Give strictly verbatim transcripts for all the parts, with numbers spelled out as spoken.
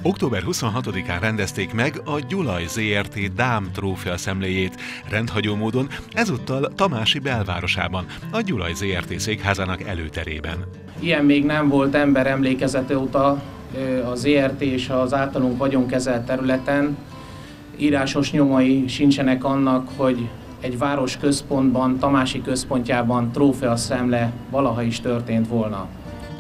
október huszonhatodikán rendezték meg a Gyulaj zé er té Dám trófea szemléjét, rendhagyó módon ezúttal Tamási belvárosában, a Gyulaj zé er té székházának előterében. Ilyen még nem volt ember emlékezete óta a zé er té és az általunk vagyonkezelt területen. Írásos nyomai sincsenek annak, hogy egy város központban, Tamási központjában trófea szemle valaha is történt volna.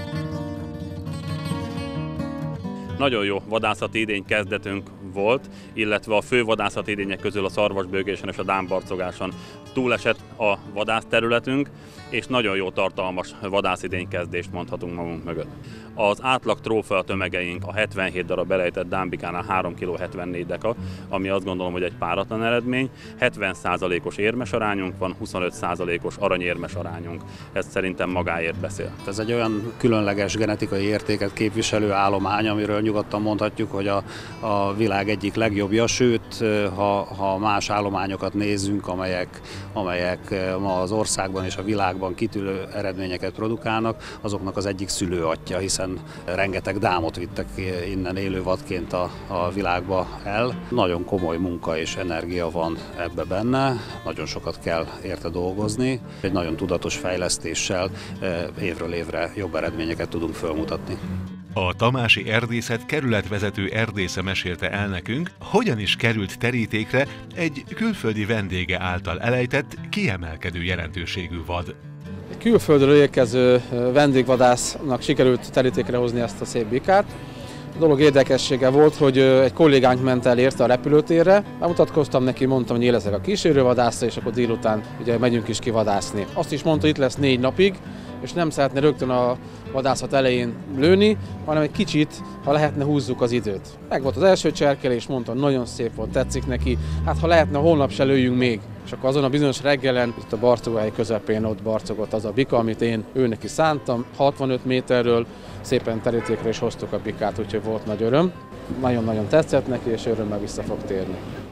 Nagyon jó vadászati idény kezdetünk volt, illetve a fő vadászati idények közül a szarvasbőgésen és a dámbarcogáson túlesett a vadászterületünk, és nagyon jó tartalmas vadászidény kezdést mondhatunk magunk mögött. Az átlag trófea tömegeink a hetvenhét darab elejtett dámbikánál három egész hetvennégy deka, ami azt gondolom, hogy egy páratlan eredmény. hetven százalékos érmes arányunk van, huszonöt százalékos aranyérmes arányunk. Ez szerintem magáért beszél. Ez egy olyan különleges genetikai értéket képviselő állomány, amiről nyugodtan mondhatjuk, hogy a, a világ egyik legjobbja, sőt, ha, ha más állományokat nézzünk, amelyek, amelyek ma az országban és a világban kitűnő eredményeket produkálnak, azoknak az egyik szülőatja, hiszen rengeteg dámot vittek innen élő vadként a, a világba el. Nagyon komoly munka és energia van ebbe benne, nagyon sokat kell érte dolgozni. Egy nagyon tudatos fejlesztéssel évről évre jobb eredményeket tudunk felmutatni. A tamási erdészet kerületvezető erdésze mesélte el nekünk, hogyan is került terítékre egy külföldi vendége által elejtett, kiemelkedő jelentőségű vad. Egy külföldről érkező vendégvadásznak sikerült terítékre hozni ezt a szép bikát. A dolog érdekessége volt, hogy egy kollégánk ment el érte a repülőtérre, bemutatkoztam neki, mondtam, hogy én leszek a kísérővadásza, és akkor délután ugye megyünk is kivadászni. Azt is mondta, hogy itt lesz négy napig, és nem szeretne rögtön a vadászat elején lőni, hanem egy kicsit, ha lehetne, húzzuk az időt. Meg volt az első cserkelés, mondta, nagyon szép volt, tetszik neki, hát ha lehetne, holnap se lőjünk még. És akkor azon a bizonyos reggelen, itt a Barcogály közepén ott barcogott az a bika, amit én ő neki szántam, hatvanöt méterről szépen terítékre is hoztuk a bikát, úgyhogy volt nagy öröm. Nagyon-nagyon tetszett neki, és örömmel vissza fog térni.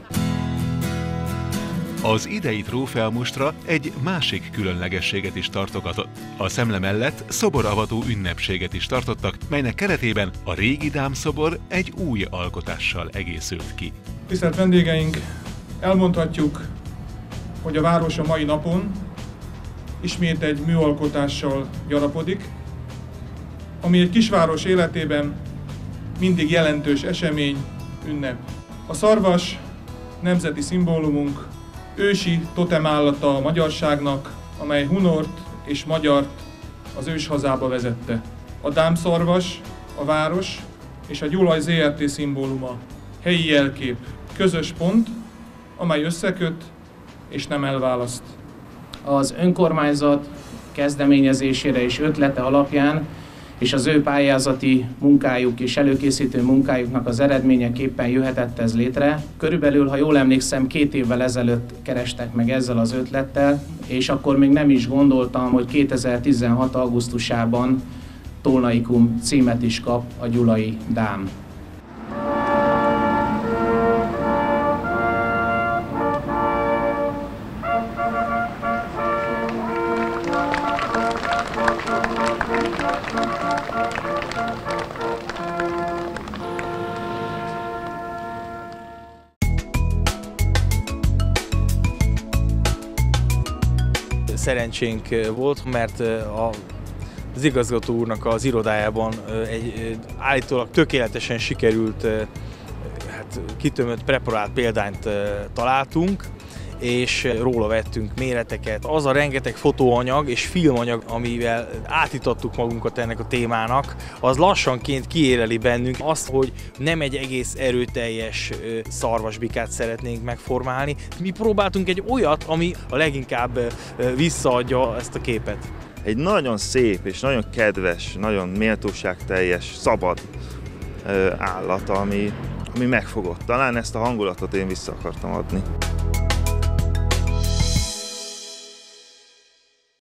Az idei trófeamustra egy másik különlegességet is tartogatott. A szemle mellett szoboravató ünnepséget is tartottak, melynek keretében a régi dámszobor egy új alkotással egészült ki. Tisztelt vendégeink, elmondhatjuk, hogy a város a mai napon ismét egy műalkotással gyarapodik, ami egy kisváros életében mindig jelentős esemény, ünnep. A szarvas nemzeti szimbólumunk, ősi totemállata a magyarságnak, amely hunort és magyart az őshazába vezette. A dámszarvas, a város és a Gyulaj zé er té szimbóluma, helyi jelkép, közös pont, amely összeköt és nem elválaszt. Az önkormányzat kezdeményezésére és ötlete alapján, és az ő pályázati munkájuk és előkészítő munkájuknak az eredményeképpen jöhetett ez létre. Körülbelül, ha jól emlékszem, két évvel ezelőtt kerestek meg ezzel az ötlettel, és akkor még nem is gondoltam, hogy kétezer-tizenhat augusztusában Tolnaikum címet is kap a gyulai dám. Szerencsénk volt, mert a, az igazgató úrnak az irodájában egy állítólag tökéletesen sikerült, hát kitömött, preparált példányt találtunk, és róla vettünk méreteket. Az a rengeteg fotóanyag és filmanyag, amivel átítottuk magunkat ennek a témának, az lassanként kiéreli bennünk azt, hogy nem egy egész erőteljes szarvasbikát szeretnénk megformálni. Mi próbáltunk egy olyat, ami a leginkább visszaadja ezt a képet. Egy nagyon szép és nagyon kedves, nagyon méltóságteljes, szabad állat, ami, ami megfogott. Talán ezt a hangulatot én vissza akartam adni.